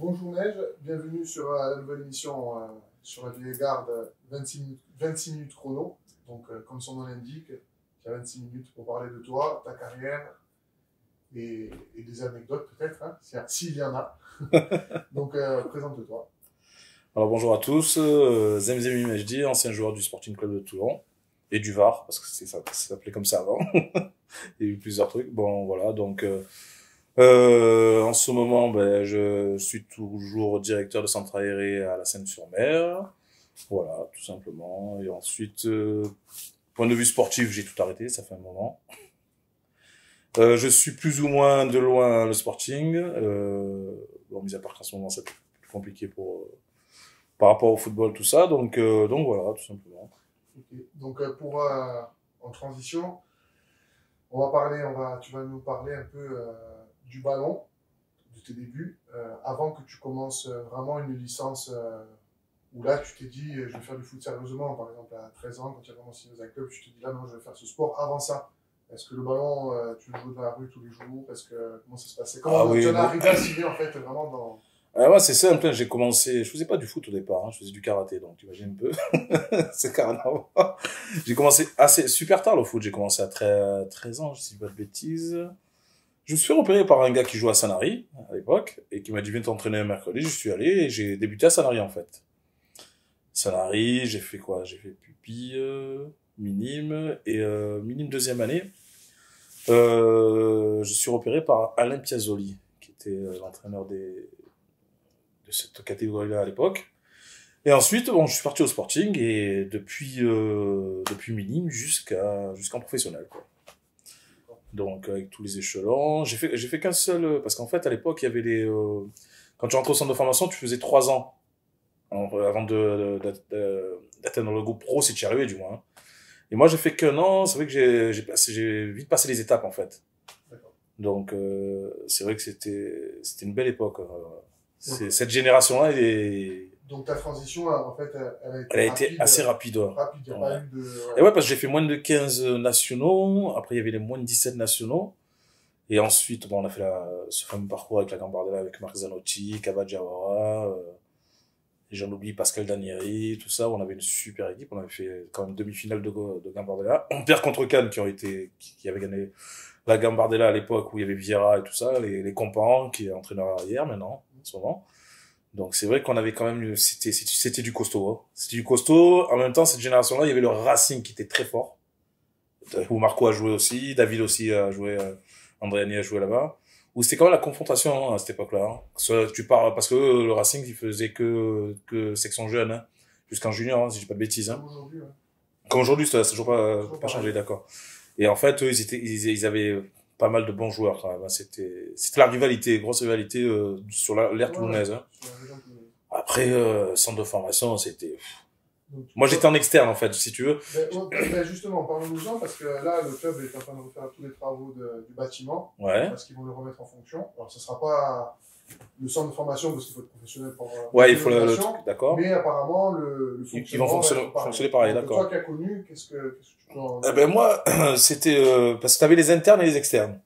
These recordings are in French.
Bonjour Neige, bienvenue sur la nouvelle émission sur la vieille garde 26 minutes chrono. Donc, comme son nom l'indique, tu as 26 minutes pour parler de toi, ta carrière et des anecdotes peut-être, hein, s'il y en a. Donc, présente-toi. Alors bonjour à tous, Zemzemi Mejdi, ancien joueur du Sporting Club de Toulon et du Var, parce que ça s'appelait comme ça avant. Il y a eu plusieurs trucs. Bon voilà, donc en ce moment, je suis toujours directeur de centre aéré à la Seine-sur-Mer. Voilà, tout simplement. Et ensuite, point de vue sportif, j'ai tout arrêté, ça fait un moment. Je suis plus ou moins de loin le Sporting. Bon, mis à part qu'en ce moment, c'est plus compliqué par rapport au football, tout ça. Donc voilà, tout simplement. Okay. Donc, en transition, tu vas nous parler un peu du ballon, de tes débuts, avant que tu commences vraiment une licence où là, tu t'es dit, je vais faire du foot sérieusement. Par exemple, à 13 ans, quand tu as commencé dans un club, tu te dis, là, non, je vais faire ce sport avant ça. Est-ce que le ballon, tu le joues dans la rue tous les jours? Comment ça se passait? Comment tu en es arrivé à signer, en fait, vraiment dans... Ouais, c'est simple, j'ai commencé, je faisais pas du foot au départ, hein, je faisais du karaté, donc tu imagines un peu. C'est carrément. J'ai commencé super tard le foot, j'ai commencé à 13 ans, je dis pas de bêtises. Je me suis fait repérer par un gars qui jouait à Sanary, à l'époque, et qui m'a dit, viens t'entraîner un mercredi. Je suis allé et j'ai débuté à Sanary, en fait. Sanary, j'ai fait quoi? J'ai fait pupille, minime, et minime deuxième année. Je suis repéré par Alain Piazzoli, qui était l'entraîneur de cette catégorie-là à l'époque. Et ensuite, bon, je suis parti au Sporting, et depuis minime jusqu'en professionnel, quoi. Donc avec tous les échelons, j'ai fait qu'un seul, parce qu'en fait à l'époque il y avait quand tu rentrais au centre de formation, tu faisais 3 ans avant d'atteindre le groupe pro, si tu y arrivais du moins, hein. Et moi j'ai fait qu'un an. C'est vrai que j'ai vite passé les étapes en fait. Donc c'est vrai que c'était une belle époque. Cette génération-là, donc ta transition, en fait, elle a été assez rapide. Ouais. Rapide, il n'y a pas eu de... Ouais. Et ouais, parce que j'ai fait moins de 15 nationaux. Après, il y avait les moins de 17 nationaux. Et ensuite, bon, on a fait ce fameux parcours avec la Gambardella, avec Marc Zanotti, Kaba Diawara, et j'en oublie Pascal Danieri, tout ça. On avait une super équipe. On avait fait quand même demi-finale de Gambardella. On perd contre Cannes, qui avait gagné la Gambardella à l'époque où il y avait Vieira et tout ça, les Compan, qui est entraîneur arrière maintenant, en ce moment. Donc c'est vrai qu'on avait quand même, c'était du costaud, hein. C'était du costaud. En même temps, cette génération-là, il y avait le Racing qui était très fort, où Marco a joué aussi, David aussi a joué, Andréani a joué là-bas, où c'était quand même la confrontation, hein, à cette époque-là, hein. Tu parles parce que le Racing, il faisait que section jeune, hein, jusqu'en junior, hein, si j'ai pas de bêtises, hein. Comme aujourd'hui, ouais. Comme aujourd'hui, ça n'a toujours pas changé, d'accord. Et en fait, eux, ils avaient pas mal de bons joueurs quand même. C'était la rivalité, grosse rivalité sur l'ère toulonnaise, hein. Après, centre de formation, c'était... Moi, j'étais en externe, en fait, si tu veux. Justement, parlons-nous-en, parce que là, le club est en train de refaire tous les travaux du bâtiment. Ouais. Parce qu'ils vont le remettre en fonction. Alors, ce ne sera pas le centre de formation, parce qu'il faut être professionnel pour... ouais, il faut le truc, d'accord. Mais apparemment, le fonctionnement... Ils vont fonctionner pareil, d'accord. Toi qui as connu, qu'est-ce que tu peux en... moi, c'était... parce que tu avais les internes et les externes.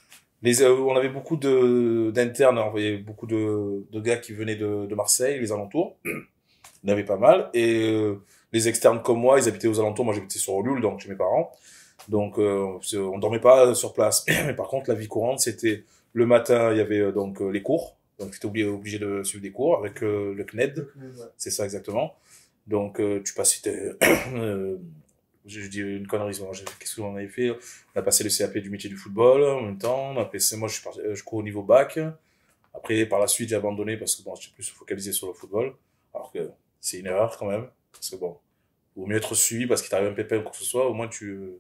On avait beaucoup d'internes, on voyait beaucoup de gars qui venaient de Marseille, les alentours. Il y en avait pas mal. Et les externes comme moi, ils habitaient aux alentours. Moi, j'habitais sur Olule, donc chez mes parents. Donc, on dormait pas sur place. Mais par contre, la vie courante, c'était le matin, il y avait donc les cours. Donc, tu étais obligé de suivre des cours avec le CNED. Ouais. C'est ça exactement. Donc, tu passais... je dis une connerie, qu'est-ce qu'on avait fait? On a passé le CAP du métier du football en même temps. Moi, je cours au niveau bac. Après, par la suite, j'ai abandonné parce que bon, j'étais plus focalisé sur le football. Alors que c'est une erreur quand même. Parce que bon, il vaut mieux être suivi parce qu'il t'arrive un pépin ou quoi que ce soit. Au moins, tu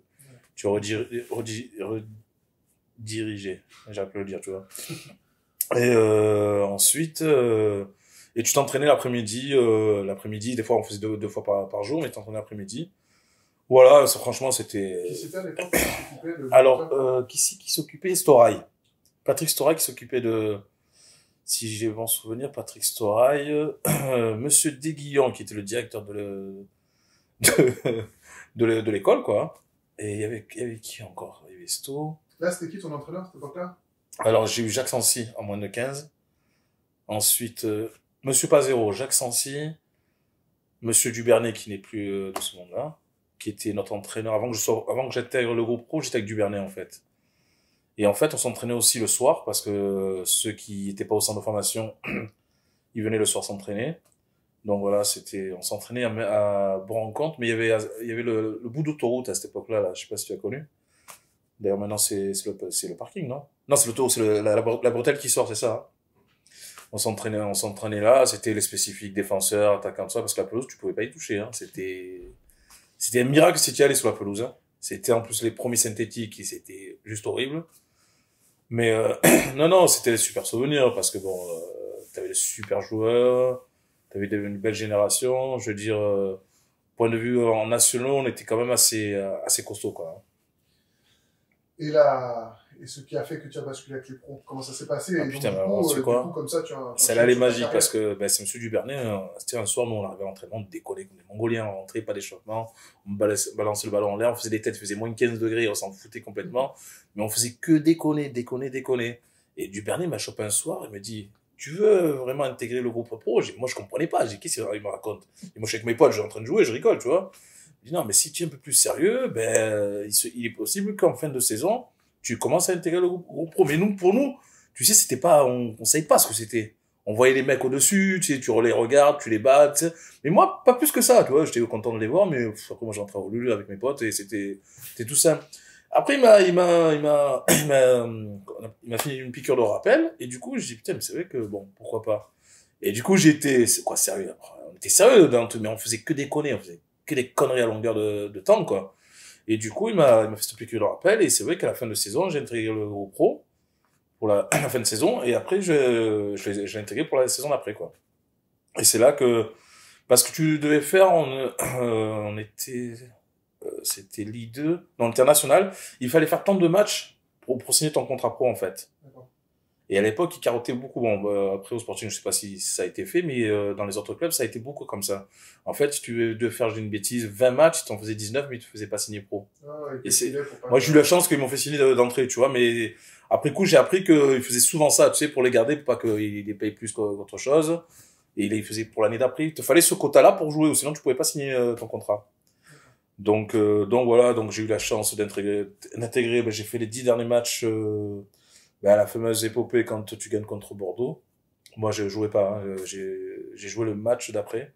redirigé. J'ai pu le dire, tu vois. Et ensuite, et tu t'entraînais l'après-midi. Des fois, on faisait deux fois par jour, mais tu t'entraînais l'après-midi. Voilà, franchement, c'était... Qui c'était à l'époque qui s'occupait de... Alors, qui s'occupait? Storail. Patrick Storail qui s'occupait de... Si j'ai bon souvenir, Patrick Storail, Monsieur Desguillons, qui était le directeur de l'école, quoi. Et il y avait qui encore? Il y avait Sto. Là, c'était qui ton entraîneur, à cette époque-là? Alors, j'ai eu Jacques Sancy en moins de 15. Ensuite, Monsieur Pazero, Jacques Sancy, Monsieur Dubernay, qui n'est plus de ce monde-là, qui était notre entraîneur avant que j'intègre le groupe pro, j'étais avec Dubernay, en fait. Et en fait, on s'entraînait aussi le soir, parce que ceux qui étaient pas au centre de formation, ils venaient le soir s'entraîner. Donc voilà, on s'entraînait à Bourg-en-Compte, mais il y avait le bout d'autoroute à cette époque-là, là. Je sais pas si tu as connu. D'ailleurs, maintenant, c'est le parking, non? Non, c'est l'autoroute, c'est la bretelle qui sort, c'est ça, hein. On s'entraînait là, c'était les spécifiques défenseurs, attaquants, tout ça, parce que la pelouse, tu pouvais pas y toucher, hein. C'était un miracle si tu y allais sur la pelouse, hein. C'était en plus les premiers synthétiques et c'était juste horrible. Mais, non, non, c'était des super souvenirs parce que bon, t'avais des super joueurs, t'avais une belle génération. Je veux dire, point de vue en nationaux, on était quand même assez costaud, quoi. Et ce qui a fait que tu as basculé avec les pros, comment ça s'est passé? Ah, Et putain, donc, mais alors, tu sais quoi? comme ça, tu as Ça allait sur ta magique parce carrière. que, ben, c'est Monsieur Dubernay, hein. C'était un soir, nous, on arrivait à l'entraînement, on décollait comme des Mongoliens, on rentrait, pas d'échauffement, on balançait le ballon en l'air, on faisait des têtes, il faisait moins 15 degrés, on s'en foutait complètement, mais on faisait que déconner, déconner, déconner. Et Dubernay m'a chopé un soir, il me dit, tu veux vraiment intégrer le groupe pro? Moi, je comprenais pas, j'ai dit, qu'est-ce qu'il me raconte? Et moi, je suis avec mes potes, je suis en train de jouer, je rigole, tu vois. Il dit, non, mais si tu es un peu plus sérieux, ben, il est possible qu'en fin de saison, tu commences à intégrer le groupe pro. Mais nous, pour nous, tu sais, c'était pas, on savait pas ce que c'était. On voyait les mecs au-dessus, tu sais, tu les regardes, tu les bats, tu sais. Mais moi, pas plus que ça, tu vois, j'étais content de les voir, mais après, moi, j'entrais au Lulu avec mes potes et c'était tout simple. Après, il m'a fait une piqûre de rappel, et du coup, je dis, putain, mais c'est vrai que, bon, pourquoi pas. Et du coup, c'est quoi, sérieux? Après, on était sérieux dans tout, mais on faisait que déconner, on faisait que des conneries à longueur de temps, quoi. Et du coup, il m'a fait cette piqûre de rappel, et c'est vrai qu'à la fin de saison, j'ai intégré le groupe pro, pour la fin de saison, et après, j'ai intégré pour la saison d'après, quoi. Et c'est là que, parce que tu devais faire, on était, c'était Ligue 2, non, international, il fallait faire tant de matchs pour signer ton contrat pro, en fait. D'accord. Et à l'époque, ils carottaient beaucoup. Bon, après, au Sporting, je sais pas si ça a été fait, mais dans les autres clubs, ça a été beaucoup comme ça. En fait, si tu devais faire, j'ai une bêtise, 20 matchs, ils t'en faisaient 19, mais ils te faisaient pas signer pro. Ah, Et faut pas moi, j'ai eu la chance qu'ils m'ont fait signer d'entrée, tu vois, mais après coup, j'ai appris qu'ils faisaient souvent ça, tu sais, pour les garder, pour pas qu'ils les payent plus qu'autre chose. Et ils les faisaient pour l'année d'après. Il te fallait ce quota-là pour jouer, ou sinon tu pouvais pas signer ton contrat. Donc voilà, donc j'ai eu la chance d'intégrer, ben, j'ai fait les 10 derniers matchs, ben, la fameuse épopée quand tu gagnes contre Bordeaux. Moi, je jouais pas, hein, j'ai joué le match d'après.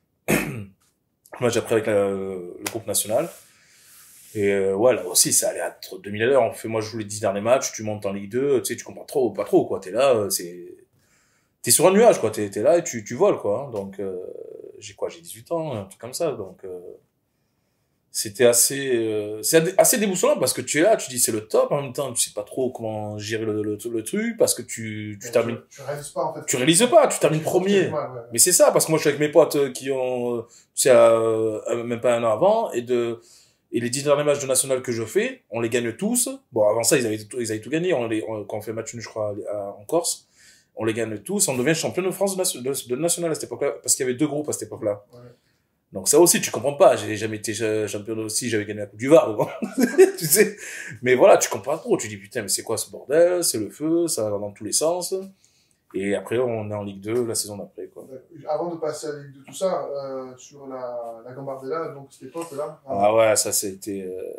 Le match d'après avec le groupe national. Et ouais, là aussi, ça allait à 2000 à l'heure. Moi, je joue les 10 derniers matchs, tu montes en Ligue 2, tu sais, tu comprends pas trop, quoi. T'es là, t'es sur un nuage, quoi. T'es là et tu voles, quoi. Hein. Donc, j'ai 18 ans, un truc comme ça. Donc, c'était c'est assez déboussolant parce que tu es là, tu dis c'est le top, en même temps, tu sais pas trop comment gérer le truc parce que tu termines, tu réalises pas, en fait. tu réalises pas, tu termines Tu premier. mal, ouais. Mais c'est ça, parce que moi, je suis avec mes potes qui ont, tu sais, même pas un an avant, et les 10 derniers matchs de national que je fais, on les gagne tous. Bon, avant ça, ils avaient tout gagné. Quand on fait match nul, je crois, en Corse, on les gagne tous. On devient champion de France de national à cette époque-là, parce qu'il y avait deux groupes à cette époque-là. Ouais. Donc ça aussi, tu comprends pas. J'ai jamais été champion aussi, j'avais gagné la Coupe du Var, tu sais. Mais voilà, tu comprends pas trop. Tu dis, putain, mais c'est quoi ce bordel? C'est le feu, ça va dans tous les sens. Et après, on est en Ligue 2 la saison d'après, quoi. Avant de passer à la Ligue de tout ça, sur la Gambardella, donc cette époque-là. Ah ouais, ça c'était,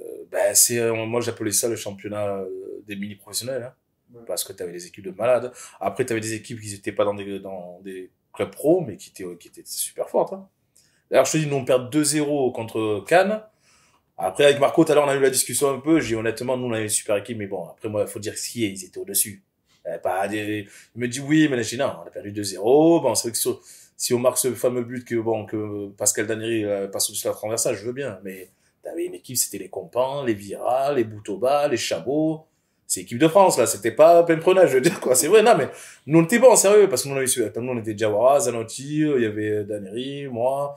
moi j'appelais ça le championnat des mini-professionnels, hein. Ouais. Parce que t'avais des équipes de malades. Après, t'avais des équipes qui étaient pas dans des clubs pro, mais qui étaient super fortes, hein. D'ailleurs, je te dis, nous on perd 2-0 contre Cannes. Après, avec Marco, tout à l'heure, on a eu la discussion un peu. J'ai dit, honnêtement, nous on avait une super équipe, mais bon, après moi, il faut dire ce qui est, ils étaient au-dessus. Il me dit oui, mais là, je dis non, on a perdu 2-0. Bon, c'est vrai que si on marque ce fameux but que Pascal Daneri passe au-dessus de la transversale, je veux bien. Mais t'avais une équipe, c'était les Compans, les Vira, les Boutova, les Chabot. C'est l'équipe de France, là. C'était pas Pemprenage, je veux dire, quoi. C'est vrai, non, mais nous, on était bons, sérieux, parce que nous, on était Diawara, Zanotti, il y avait Daneri, moi,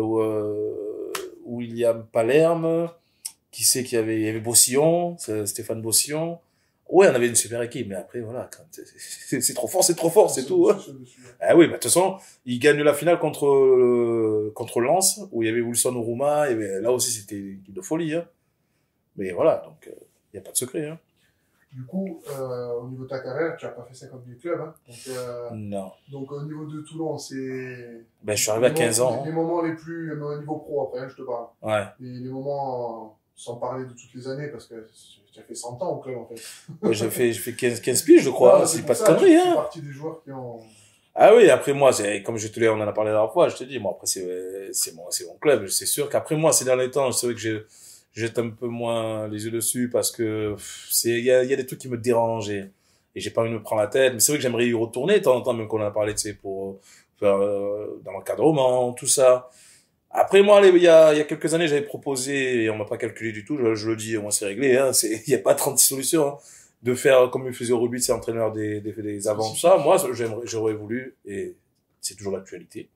William Palerme, qui sait il y avait Bossillon, Stéphane Bossillon. Ouais, on avait une super équipe, mais après, voilà, quand c'est trop fort, c'est tout. Hein. Ah oui, bah, de toute façon, ils gagnent la finale contre Lens, où il y avait Wilson Ourouma, là aussi, c'était une équipe de folie, hein. Mais voilà, donc, il n'y a pas de secret, hein. Du coup, au niveau de ta carrière, tu n'as pas fait 50 000 clubs. Hein. Non. Donc, au niveau de Toulon, c'est Ben, je suis arrivé à 15 ans. les moments les plus, au niveau pro après, hein, je te parle. Ouais. Les moments, sans parler de toutes les années, parce que tu as fait 100 ans au club, en fait. Ouais, j'ai fait 15 piges, je crois. C'est pas de conneries, hein. Tu fais partie des joueurs qui ont... Ah oui, après moi, comme on en a parlé la dernière fois, je te dis, moi, après, c'est mon club. C'est sûr qu'après moi, ces derniers temps, c'est vrai que je jette un peu moins les yeux dessus parce que il y a des trucs qui me dérangent et j'ai pas envie de me prendre la tête. Mais c'est vrai que j'aimerais y retourner de temps en temps, même qu'on en a parlé, tu sais, pour faire, dans l'encadrement, tout ça. Après moi, il y a quelques années, j'avais proposé, et on m'a pas calculé du tout, je le dis, au moins c'est réglé, hein, il y a pas 36 solutions, hein, de faire comme il faisait au rugby, c'est entraîneur des avants, tout ça. Moi, j'aurais voulu, et c'est toujours l'actualité,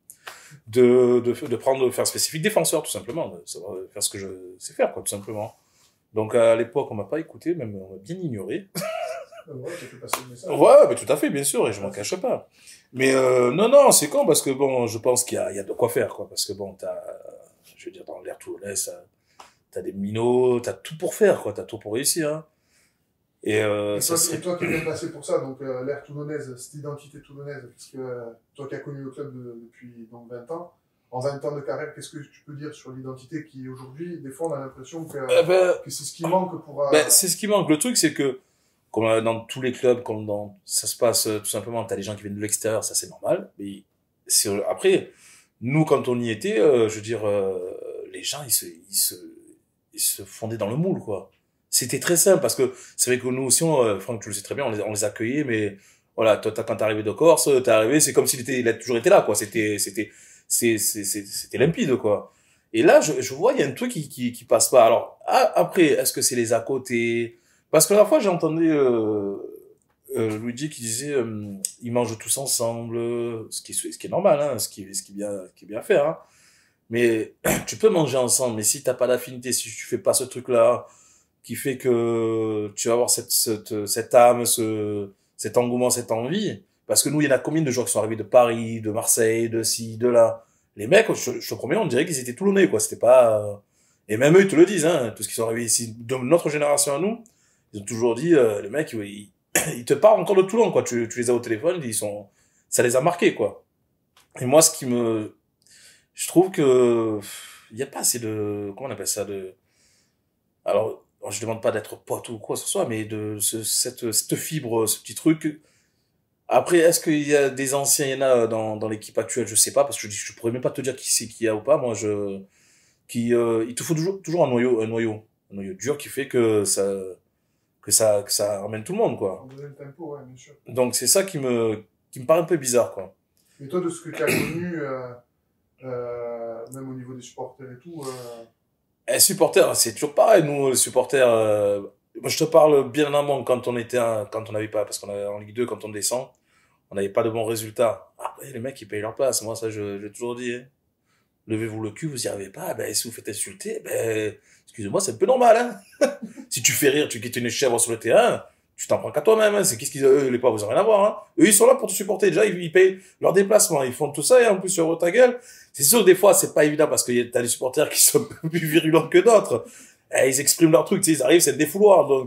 de faire spécifique défenseur, tout simplement, de savoir faire ce que je sais faire, quoi, tout simplement. Donc, à l'époque, on m'a pas écouté, même, on m'a bien ignoré. Ouais, tu as fait passer le message. Ouais, mais tout à fait, bien sûr, et je m'en cache pas. Mais non, c'est con parce que bon, je pense qu'il y a de quoi faire, quoi. Parce que bon, je veux dire, dans l'air toulonnais, t'as des minots, t'as tout pour faire, quoi. T'as tout pour réussir. Hein. Et toi qui es bien placé pour ça, donc l'air toulonnaise, cette identité toulonnaise, parce que toi qui as connu le club depuis donc 20 ans, en 20 ans de carrière, qu'est-ce que tu peux dire sur l'identité qui aujourd'hui, des fois, on a l'impression que c'est ce qui manque pour... c'est ce qui manque. Le truc, c'est que comme dans tous les clubs, ça se passe tout simplement, t'as des gens qui viennent de l'extérieur, ça c'est normal. Mais après, nous quand on y était, je veux dire, les gens ils se fondaient dans le moule quoi. C'était très simple parce que c'est vrai que nous aussi, Franck, tu le sais très bien, on les accueillait, mais voilà, toi quand t'es arrivé de Corse, t'es arrivé, c'est comme il a toujours été là quoi. C'était limpide quoi. Et là, je vois, il y a un truc qui passe pas. Alors après, est-ce que c'est les à côté? Parce que la fois, j'ai entendu Luigi qui disait ils mangent tous ensemble, ce qui est normal, hein, ce qui est bien fait. Hein. Mais tu peux manger ensemble, mais si t'as pas d'affinité, si tu fais pas ce truc-là, qui fait que tu vas avoir cette âme, cet engouement, cette envie. Parce que nous, il y en a combien de joueurs qui sont arrivés de Paris, de Marseille, de ci, de là. Les mecs, je te promets, on dirait qu'ils étaient toulonnais, quoi. C'était pas... Et même eux, ils te le disent, hein, tous ceux qui sont arrivés ici, de notre génération à nous, ils ont toujours dit, les mecs, ils te parlent encore de Toulon, quoi. Tu les as au téléphone, ça les a marqués, quoi. Et moi, je trouve que, il y a pas assez comment on appelle ça, alors, je demande pas d'être pote ou quoi que ce soit, mais cette fibre, ce petit truc. Après, est-ce qu'il y a des anciens, il y en a dans l'équipe actuelle, je sais pas, parce que je pourrais même pas te dire qui c'est qui y a ou pas. Moi, il te faut toujours un noyau dur qui fait que ça ramène tout le monde, quoi. On donnait le tempo, ouais, bien sûr. Donc, c'est ça qui me paraît un peu bizarre, quoi. Et toi, de ce que tu as connu, même au niveau des supporters et tout, Supporters, c'est toujours pareil, nous, les supporters, moi, je te parle bien en amont quand quand on n'avait pas, parce qu'on est en Ligue 2, quand on descend, on n'avait pas de bons résultats. Après, les mecs, ils payent leur place. Moi, ça, j'ai toujours dit, hein. Levez-vous le cul, vous y arrivez pas, ben, si vous faites insulter, ben, excusez-moi, c'est un peu normal, hein. Si tu fais rire, tu quittes une chèvre sur le terrain, tu t'en prends qu'à toi-même, hein. Eux, les pauvres, ils ont rien à voir, hein. Eux, ils sont là pour te supporter. Déjà, ils payent leur déplacement, ils font tout ça, et en plus, sur ta gueule. C'est sûr, des fois, c'est pas évident parce que t'as des supporters qui sont plus virulents que d'autres. Et ils expriment leur truc, tu sais, ils arrivent, c'est le défouloir, donc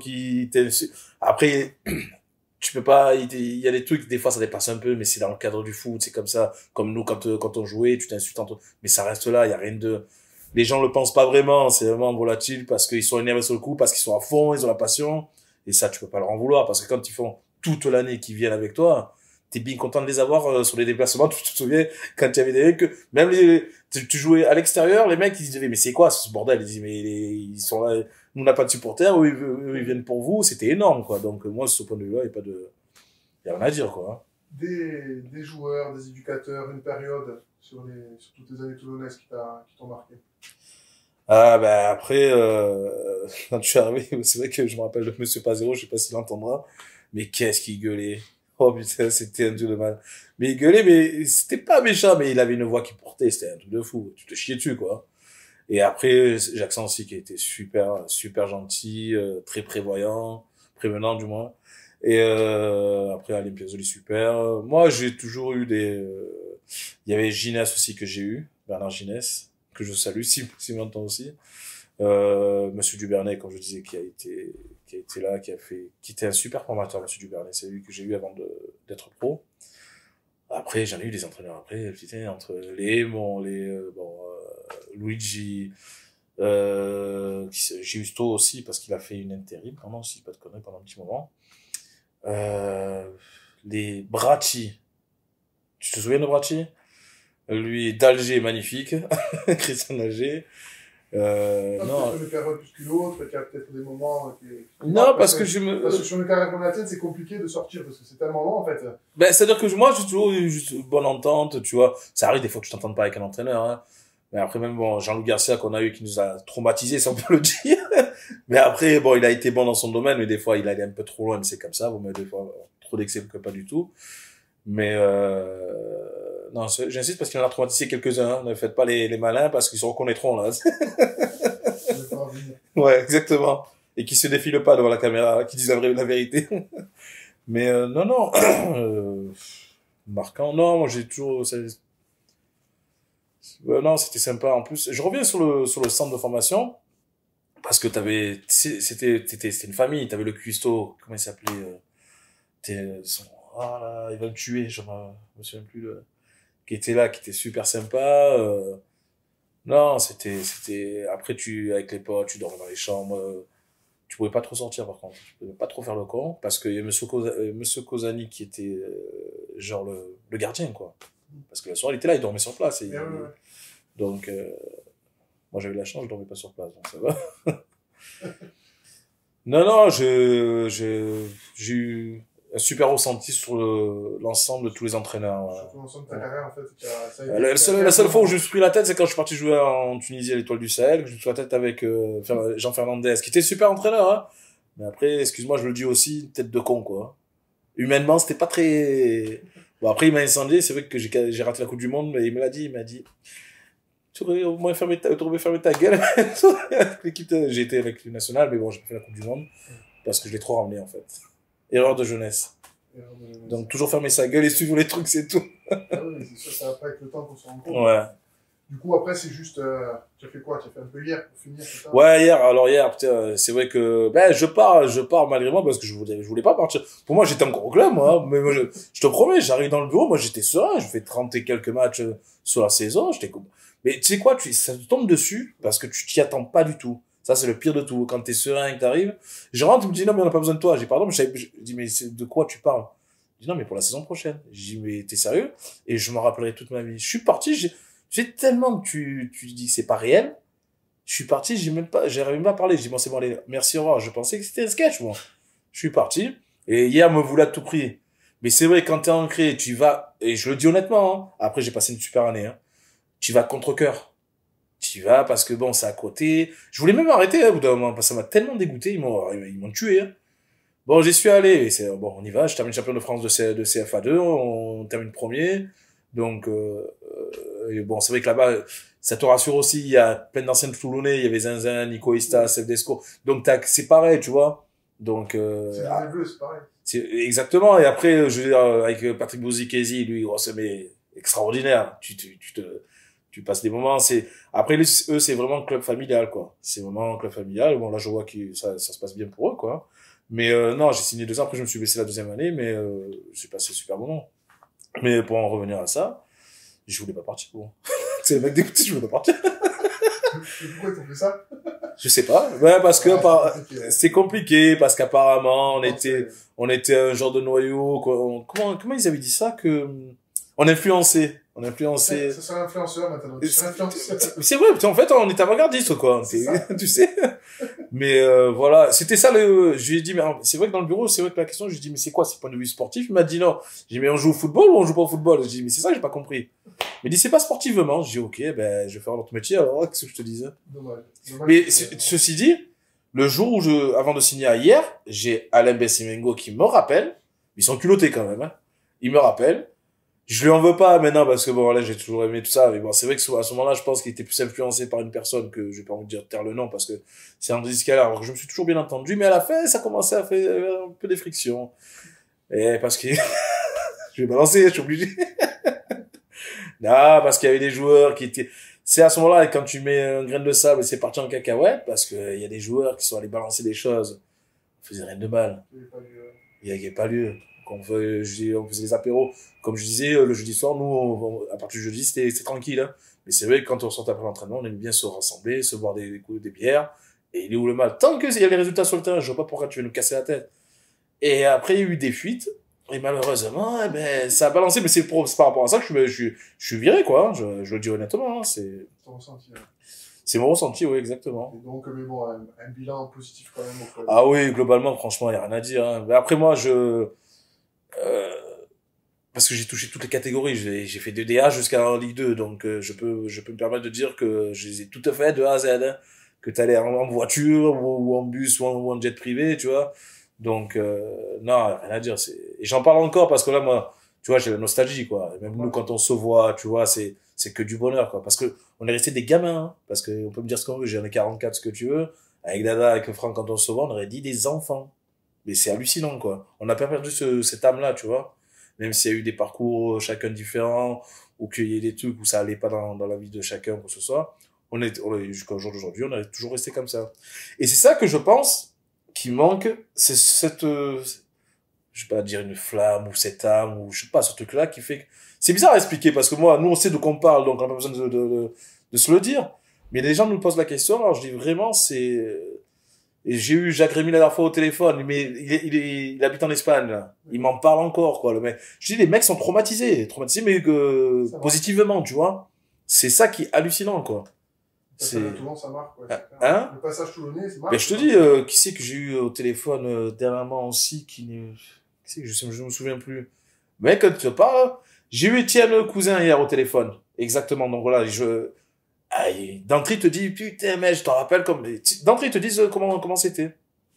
après, tu peux pas, il y a des trucs, des fois ça dépasse un peu, mais c'est dans le cadre du foot, c'est comme ça, comme nous quand on jouait, tu t'insultes entre, mais ça reste là, il y a rien les gens le pensent pas vraiment, c'est vraiment volatile parce qu'ils sont énervés sur le coup, parce qu'ils sont à fond, ils ont la passion, et ça tu peux pas leur en vouloir, parce que quand ils font toute l'année qu'ils viennent avec toi, t'es bien content de les avoir sur les déplacements, tu te souviens, quand il y avait des mecs, même tu jouais à l'extérieur, les mecs ils disaient, mais c'est quoi ce bordel, ils disaient, mais ils sont là, nous on n'a pas de supporters, eux, ils viennent pour vous, c'était énorme, quoi. Donc, moi, sur ce point de vue-là, il y a rien à dire, quoi. des joueurs, des éducateurs, une période sur toutes les années toulonnaises qui t'ont marqué. Ah, ben, après, quand je suis arrivé, c'est vrai que je me rappelle de Monsieur Pazero, je sais pas s'il entendra, mais qu'est-ce qu'il gueulait. Oh putain, c'était un truc de mal. Mais il gueulait, mais c'était pas méchant, mais il avait une voix qui portait, c'était un truc de fou. Tu te chiais dessus, quoi. Et après, Jackson aussi, qui était super gentil, très prévoyant, prévenant, du moins. Et, après, Alain Piazzoli, super. Moi, j'ai toujours eu il y avait Ginès aussi que j'ai eu, Bernard Ginès, que je salue, s'il m'entend aussi. Monsieur Dubernay, comme je disais, qui était là, qui était un super formateur, monsieur Dubernet. C'est lui que j'ai eu avant d'être pro. Après, j'en ai eu des entraîneurs après, putain, entre les Aimons, Luigi, Giusto aussi, parce qu'il a fait une intérim pendant, si pas de conneries, pendant un petit moment. Les Bracci. Tu te souviens de Bracci? Lui, d'Alger, magnifique. Christian d'Alger. Non. Peut-être une période plus qu'une autre, il y a peut-être des moments non, parce que sur une carrière comme la tienne, c'est compliqué de sortir, parce que c'est tellement long, en fait. Ben, c'est-à-dire que moi, j'ai toujours eu juste bonne entente, tu vois. Ça arrive des fois que je t'entende pas avec un entraîneur, hein. Mais après, même, bon, Jean-Loup Garcia qu'on a eu, qui nous a traumatisés, si on peut le dire. Mais après, bon, il a été bon dans son domaine, mais des fois, il allait un peu trop loin, mais c'est comme ça. Bon, mais des fois, trop d'excès que pas du tout. Mais, non, j'insiste parce qu'il en a traumatisé quelques-uns, hein. Ne faites pas les malins parce qu'ils se reconnaîtront, là. Ouais, exactement. Et qui se défilent pas devant la caméra, qui disent la vérité. Mais, non. Marquant. Non, moi, j'ai toujours, non, c'était sympa. En plus, je reviens sur le centre de formation. Parce que c'était une famille. T'avais le cuistot, comment il s'appelait, ah, il va me tuer, je me souviens plus qui était là, qui était super sympa. Non, après avec les potes, tu dormais dans les chambres. Tu pouvais pas trop sortir par contre. Tu pouvais pas trop faire le con parce qu'il y a Monsieur Kozani qui était genre le gardien quoi. Parce que le soir il était là, il dormait sur place. Donc moi j'avais la chance, je dormais pas sur place, donc ça va. Non, j'ai eu un super ressenti sur l'ensemble de tous les entraîneurs. Sur l'ensemble de ta carrière, en fait. La seule fois où je me suis pris la tête, c'est quand je suis parti jouer en Tunisie à l'Étoile du Sahel, que je me suis pris la tête avec Jean Fernandez, qui était super entraîneur, hein. Mais après, excuse-moi, je le dis aussi, tête de con, quoi. Humainement, c'était pas très... Bon, après, il m'a incendié, c'est vrai que j'ai raté la Coupe du Monde, mais il m'a dit, tu aurais au moins fermé ta gueule. L'équipe, j'ai été avec l'équipe nationale, mais bon, j'ai pas fait la Coupe du Monde, parce que je l'ai trop ramené, en fait. Erreur de jeunesse. Donc, toujours fermer sa gueule et suivre les trucs, c'est tout. Ah oui, c'est sûr, ça va pas avec le temps qu'on se rend compte. Ouais. Du coup, après, c'est juste, tu as fait quoi? Tu as fait un peu hier pour finir, c'est ça? Ouais, hier, putain, c'est vrai que, je pars malgré moi parce que je voulais pas partir. Pour moi, j'étais encore au club, moi. Mais moi, je te promets, j'arrive dans le bureau, moi, j'étais serein, je fais 30 et quelques matchs sur la saison, j'étais comme, mais tu sais quoi, ça te tombe dessus parce que tu t'y attends pas du tout. Ça, c'est le pire de tout. Quand t'es serein et que t'arrives, je rentre, tu me dis, non, mais on n'a pas besoin de toi. J'ai pardon, mais je dis, mais de quoi tu parles? Je dis, non, mais pour la saison prochaine. Je dis, mais t'es sérieux? Et je m'en rappellerai toute ma vie. Je suis parti, j'ai tellement que tu dis, c'est pas réel. Je suis parti, j'arrive même pas à parler. Je dis, bon, c'est bon, allez, merci, au revoir. Je pensais que c'était un sketch, moi. Je suis parti. Et hier, me voulait à tout prix. Mais c'est vrai, quand t'es ancré, tu vas, et je le dis honnêtement, hein. Après, j'ai passé une super année, hein. Tu vas contre cœur. Tu vas parce que bon, c'est à côté. Je voulais même arrêter, hein, au bout d'un moment, parce que ça m'a tellement dégoûté, ils m'ont tué, hein. Bon, j'y suis allé, et bon, on y va, je termine champion de France de CFA2, on termine premier. Donc, et bon, c'est vrai que là-bas, ça te rassure aussi, il y a plein d'anciens Toulonnais, il y avait Zinzin, Nico Ista, Sefdesco. Donc, c'est pareil, tu vois. Donc, c'est les Bleus, c'est pareil. Exactement, et après, je veux dire, avec Patrick Bouzikezi, lui, oh, c'est mais extraordinaire. Tu passes des moments, après, eux, c'est vraiment un club familial, quoi. C'est vraiment un club familial. Bon, là, je vois que ça se passe bien pour eux, quoi. Mais, non, j'ai signé 2 ans, après, je me suis baissé la 2e année, mais, j'ai passé un super moment. Mais pour en revenir à ça, je voulais pas partir, bon. C'est le mec dégoûté, je voulais pas partir. Pourquoi ils ont fait ça? Je sais pas. Ouais, parce que, c'est compliqué, parce qu'apparemment, on était un genre de noyau, quoi. Comment ils avaient dit ça, que, on influençait. Ça serait influenceur, maintenant. C'est vrai, en fait, on était avant-gardiste, quoi. Tu sais. Mais, voilà. C'était ça je lui ai dit, mais c'est vrai que dans le bureau, c'est vrai que la question, je lui ai dit, mais c'est quoi, c'est point de vue sportif? Il m'a dit non. J'ai dit, mais on joue au football ou on joue pas au football? Je lui ai dit, mais c'est ça que j'ai pas compris. Il m'a dit, c'est pas sportivement. J'ai dit, ok, je vais faire un autre métier, alors, qu'est-ce que je te disais? Dommage. Mais, ceci dit, le jour où avant de signer à hier, j'ai Alain Bessimengo qui me rappelle, ils sont culottés quand même, hein. Il me rappelle. Je lui en veux pas maintenant parce que bon, là, j'ai toujours aimé tout ça. Mais bon, c'est vrai que à ce moment-là, je pense qu'il était plus influencé par une personne que j'ai pas envie de dire taire le nom parce que c'est André Scala. Alors que je me suis toujours bien entendu, mais à la fin, ça commençait à faire un peu des frictions. Et parce que, je vais balancer, je suis obligé. Non, parce qu'il y avait des joueurs qui étaient, c'est à ce moment-là, quand tu mets un grain de sable, c'est parti en cacahuète parce que il y a des joueurs qui sont allés balancer des choses. faisait rien de mal. Il n'y avait pas lieu. Il n'y avait pas lieu. Donc, on faisait des apéros. Comme je disais, le jeudi soir, nous, à partir du jeudi, c'était tranquille. Hein. Mais c'est vrai que quand on sortait après l'entraînement, on aimait bien se rassembler, se boire des bières. Et il est où le mal? Tant qu'il y a les résultats sur le terrain, je vois pas pourquoi tu veux nous casser la tête. Et après, il y a eu des fuites. Et malheureusement, eh ben, ça a balancé. Mais c'est par rapport à ça que je suis viré, quoi. Hein. Je le dis honnêtement. Hein. Ton ressenti, hein. C'est mon ressenti, oui, exactement. Et donc, mais bon, un bilan positif quand même au club. Ah oui, globalement, franchement, il n'y a rien à dire. Hein. Mais après, moi, parce que j'ai touché toutes les catégories, j'ai fait de DA jusqu'à Ligue 2, donc je peux me permettre de dire que je les ai toutes faites de A à Z, hein. Que t'allais en voiture ou en bus ou en jet privé, tu vois. Donc non, rien à dire. Et j'en parle encore parce que là, moi, tu vois, j'ai la nostalgie, quoi. Et même nous, quand on se voit, tu vois, c'est que du bonheur, quoi. Parce que on est resté des gamins, hein. Parce que on peut me dire ce qu'on veut, j'en ai 44, ce que tu veux. Avec Dada, avec Franck, quand on se voit, on aurait dit des enfants. Mais c'est hallucinant, quoi. On n'a pas perdu cette âme-là, tu vois. Même s'il y a eu des parcours chacun différents, ou qu'il y ait des trucs où ça allait pas dans la vie de chacun, ou que ce soit, jusqu'au jour d'aujourd'hui, on est toujours resté comme ça. Et c'est ça que je pense qui manque, c'est cette, je vais pas dire une flamme, ou cette âme, ou je sais pas, ce truc-là qui fait que, c'est bizarre à expliquer, parce que moi, nous, on sait de quoi on parle, donc on n'a pas besoin de se le dire. Mais les gens nous posent la question, alors je dis vraiment, et j'ai eu Jacques Rémy la dernière fois au téléphone, mais il habite en Espagne, là. Il m'en parle encore, quoi, le mec. Je dis, les mecs sont traumatisés, mais positivement, tu vois. C'est ça qui est hallucinant, quoi. Le passage à Toulon, ça marque, quoi. Hein? Le passage toulonnais, ça marque. Mais je te dis, qui c'est que j'ai eu au téléphone dernièrement aussi, qui c'est que je me souviens plus. Mais quand tu te parles, j'ai eu Étienne le cousin hier au téléphone. Exactement. Donc voilà, d'entrée, il te dit, putain, mais je t'en rappelle d'entrée, ils te disent comment c'était.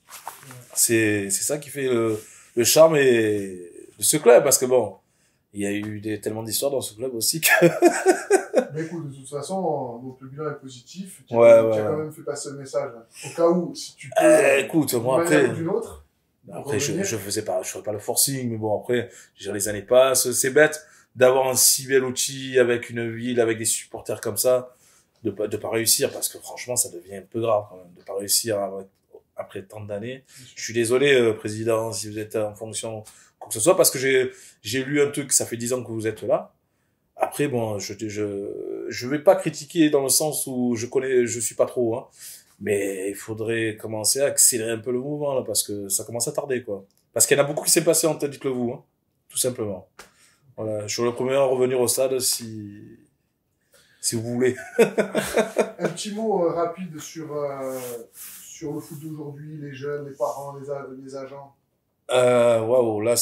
C'est ça qui fait le charme de ce club, parce que bon, il y a eu tellement d'histoires dans ce club aussi que... Mais écoute, de toute façon, notre bilan est positif. Tu as quand même fait passer le message. Au cas où, si tu peux, écoute, moi après, d'une autre, après je ferais pas le forcing, mais bon, après, les années passent, c'est bête d'avoir un si bel outil avec une ville, avec des supporters comme ça, de pas réussir, parce que franchement, ça devient un peu grave quand même, de pas réussir après tant d'années. Je suis désolé, président, si vous êtes en fonction, quoi que ce soit, parce que j'ai lu un truc, ça fait 10 ans que vous êtes là. Après, bon, je vais pas critiquer dans le sens où je suis pas trop, hein. Mais il faudrait commencer à accélérer un peu le mouvement, là, parce que ça commence à tarder, quoi. Parce qu'il y en a beaucoup qui s'est passé en tête, dites-le vous, hein. Tout simplement. Voilà. Je suis le premier à revenir au stade si vous voulez. Un petit mot rapide sur le foot d'aujourd'hui, les jeunes, les parents, les agents. Waouh, là,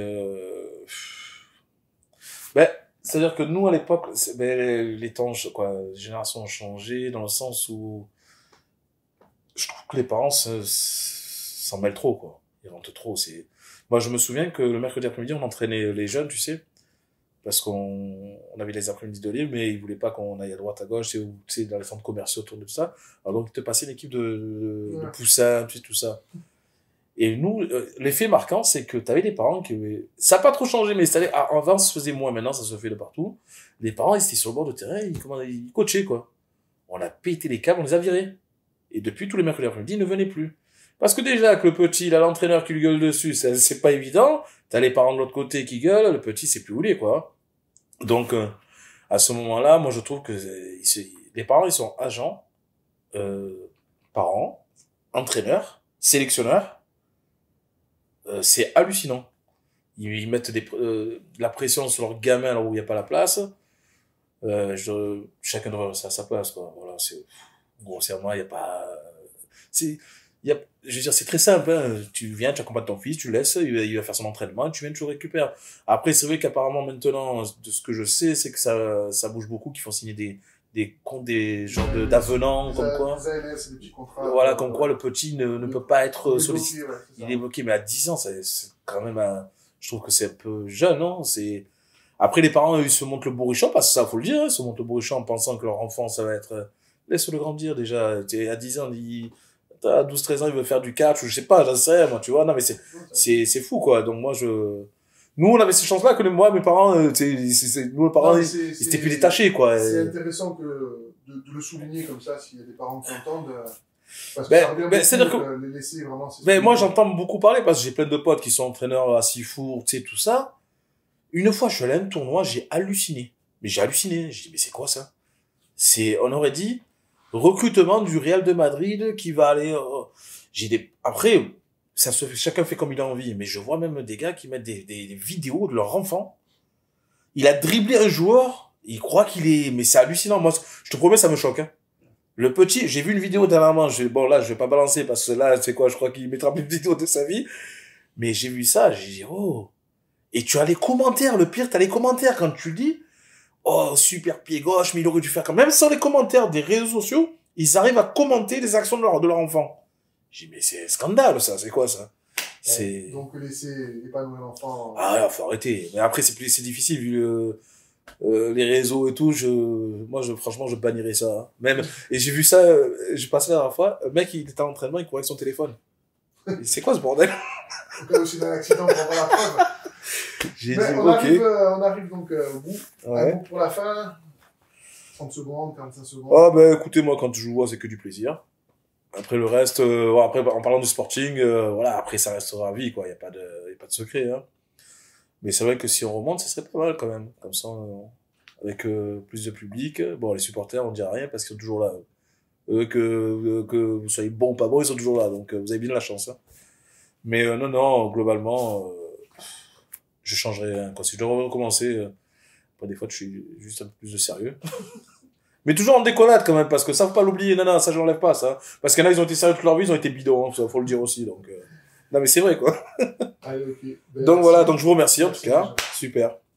c'est-à-dire que nous, à l'époque, les temps, quoi, les générations ont changé dans le sens où je trouve que les parents s'en mêlent trop, quoi. Ils rentrent trop. Moi, je me souviens que le mercredi après-midi, on entraînait les jeunes, tu sais, parce qu'on avait les après-midi de libre, mais ils voulaient pas qu'on aille à droite, à gauche, tu sais, dans les centres commerciaux autour de tout ça. Alors donc, ils te passaient une équipe de poussins, tu sais, tout ça. Et nous, l'effet marquant, c'est que t'avais des parents ça n'a pas trop changé, mais avant, ça se faisait moins, maintenant, ça se fait de partout. Les parents, ils étaient sur le bord de terrain, ils coachaient, quoi. On a pété les câbles, on les a virés. Et depuis, tous les mercredis après-midi, ils ne venaient plus. Parce que déjà, que le petit, il a l'entraîneur qui lui gueule dessus, c'est pas évident. T'as les parents de l'autre côté qui gueulent, le petit, c'est plus où il est, quoi. Donc, à ce moment-là, moi, je trouve que les parents, ils sont agents, parents, entraîneurs, sélectionneurs. C'est hallucinant. Ils mettent de la pression sur leur gamin là où il n'y a pas la place. Chacun devrait rester à sa place, quoi. Voilà, grossièrement, il n'y a pas, je veux dire, c'est très simple, hein. Tu viens, tu accompagnes ton fils, tu le laisses, il va faire son entraînement, tu viens, tu le récupères. Après, c'est vrai qu'apparemment, maintenant, de ce que je sais, c'est que ça bouge beaucoup, qu'ils font signer des genres d'avenants, comme quoi. Des ALS, des petits contrats. Voilà, comme quoi le petit ne peut pas être sollicité. Ouais, il est bloqué, mais à 10 ans, c'est quand même je trouve que c'est un peu jeune, non? Après, les parents, ils se montrent le bourrichon, parce que ça, faut le dire, ils se montrent le bourrichon en pensant que leur enfant, ça va être, laisse-le grandir, déjà. À 10 ans, à 12-13 ans, il veut faire du catch, ou je sais pas, j'en sais rien, moi, tu vois. Non, mais c'est fou, quoi. Donc, moi, nous, on avait cette chance-là que moi, mes parents, nous, les parents, ils étaient plus détachés, quoi. C'est intéressant de le souligner comme ça, s'il y a des parents qui entendent. Parce que ça revient beaucoup, c'est-à-dire que, les laisser vraiment... moi, j'entends beaucoup parler parce que j'ai plein de potes qui sont entraîneurs à Sifour, tu sais, tout ça. Une fois, je suis allé à un tournoi, j'ai halluciné. Mais j'ai halluciné. J'ai dit, mais c'est quoi ça? On aurait dit, recrutement du Real de Madrid qui va aller, après, chacun fait comme il a envie, mais je vois même des gars qui mettent des vidéos de leur enfant. Il a dribblé un joueur, il croit mais c'est hallucinant. Moi, je te promets, ça me choque, hein. Le petit, j'ai vu une vidéo dernièrement, bon là, je vais pas balancer parce que là, c'est quoi, je crois qu'il mettra plus de vidéos de sa vie. Mais j'ai vu ça, j'ai dit, oh. Et tu as les commentaires, le pire, t'as les commentaires quand tu le dis. Oh, super pied gauche, mais il aurait dû faire même sans les commentaires des réseaux sociaux, ils arrivent à commenter les actions de leur enfant. J'ai dit, mais c'est un scandale, ça, c'est quoi, ça? Donc, laisser épanouir l'enfant. Ah, faut arrêter. Mais après, c'est difficile, vu les réseaux et tout, franchement, je bannirais ça, hein. Même, et j'ai vu ça, j'ai passé la dernière fois, le mec, il était en entraînement, il courait avec son téléphone. C'est quoi ce bordel? Au cas où c'est un accident, pour avoir la preuve. J'ai dit, on arrive donc au bout. Ouais. Un mot pour la fin. 30 secondes, 45 secondes. Ah, écoutez, moi, quand je joue, c'est que du plaisir. Après, le reste, après, en parlant du sporting, voilà, après, ça restera à vie, quoi. Il y a pas de secret, hein. Mais c'est vrai que si on remonte, ce serait pas mal, quand même. Comme ça, avec plus de public. Bon, les supporters, on ne dit rien parce qu'ils sont toujours là. Que vous soyez bon ou pas bon, ils sont toujours là. Donc, vous avez bien de la chance, hein. Mais non, globalement, je changerais rien, quoi. Si je devais recommencer, des fois, je suis juste un peu plus de sérieux. Mais toujours en déconnade, quand même, parce que ça, faut pas l'oublier. Non, ça, j'enlève pas, ça. Parce qu'il y en a, ils ont été sérieux toute leur vie, ils ont été bidons, hein, ça, faut le dire aussi, donc. Non, mais c'est vrai, quoi. Allez, ok. Donc voilà, donc je vous remercie, en tout cas. Super.